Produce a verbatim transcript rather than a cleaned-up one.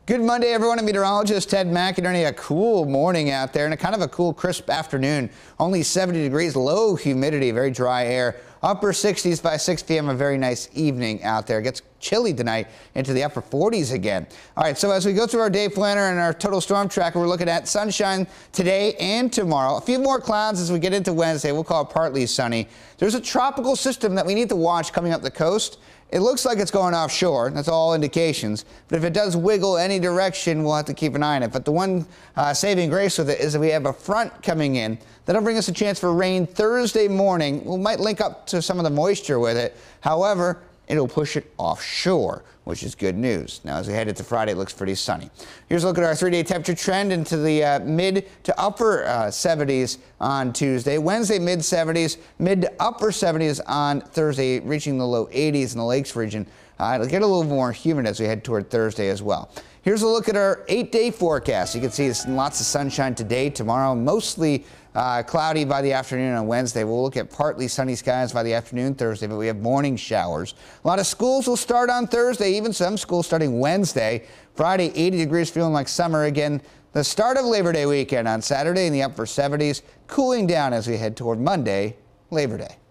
Good Monday, everyone. I'm meteorologist Ted McInerney. A cool morning out there and a kind of a cool, crisp afternoon. Only seventy degrees, low humidity, very dry air. Upper sixties by six p m A very nice evening out there. It gets chilly tonight into the upper forties again. All right, so as we go through our day planner and our total storm tracker, we're looking at sunshine today and tomorrow. A few more clouds as we get into Wednesday. We'll call it partly sunny. There's a tropical system that we need to watch coming up the coast. It looks like it's going offshore. That's all indications. But if it does wiggle any direction, we'll have to keep an eye on it. But the one uh, saving grace with it is that we have a front coming in. That'll bring us a chance for rain Thursday morning. We might link up to some of the moisture with it. However, it'll push it offshore, which is good news. Now, as we head into Friday, it looks pretty sunny. Here's a look at our three-day temperature trend into the uh, mid to upper uh, seventies on Tuesday. Wednesday, mid seventies, mid to upper seventies on Thursday, reaching the low eighties in the Lakes region. Uh, it'll get a little more humid as we head toward Thursday as well. Here's a look at our eight-day forecast. You can see lots of sunshine today, tomorrow, mostly uh, cloudy by the afternoon on Wednesday. We'll look at partly sunny skies by the afternoon Thursday, but we have morning showers. A lot of schools will start on Thursday, even some schools starting Wednesday. Friday, eighty degrees, feeling like summer again. The start of Labor Day weekend on Saturday in the upper seventies, cooling down as we head toward Monday, Labor Day.